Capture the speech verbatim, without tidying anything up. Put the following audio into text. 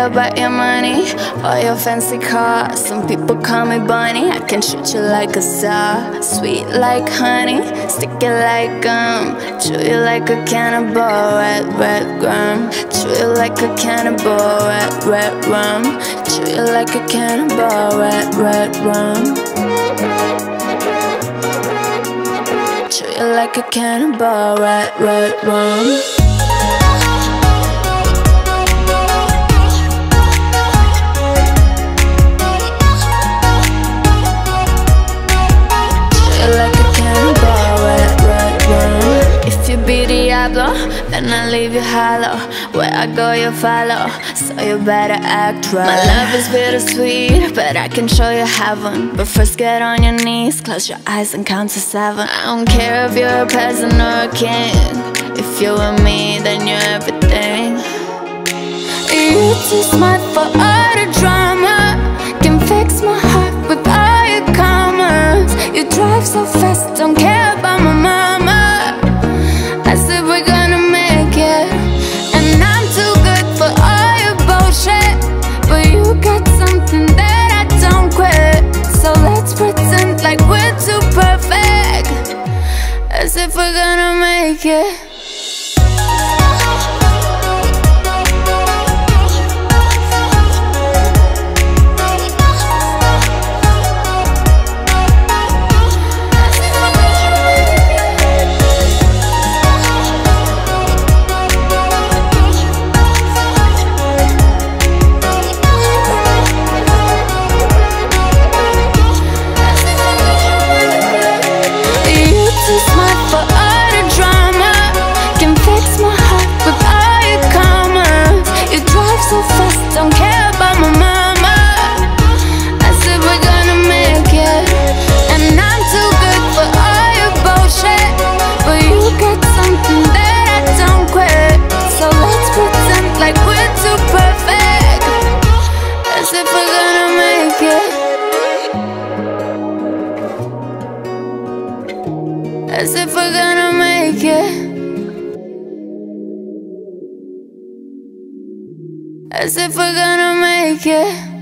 care about your money or your fancy car. Some people call me Bunny. I can treat you like a star. Sweet like honey, sticky like gum. Chew you like a cannibal, red, red gum. Chew you like a cannibal, red, red rum. Chew you like a cannibal, red, red rum. Chew you like a cannibal, red, red rum. Then I leave you hollow. Where I go you follow, so you better act right. My love is bittersweet, but I can show you heaven. But first get on your knees, close your eyes and count to seven. I don't care if you're a peasant or a king. If you're with me, then you're everything. You're too smart for all the drama. Can fix my heart with all your commas. You drive so fast, don't care about my mama. I said we're gonna make it, and I'm too good for all your bullshit. But you got something that I don't quit. So let's pretend like we're too perfect, as if we're gonna make it. As if we're gonna make it. As if we're gonna make it.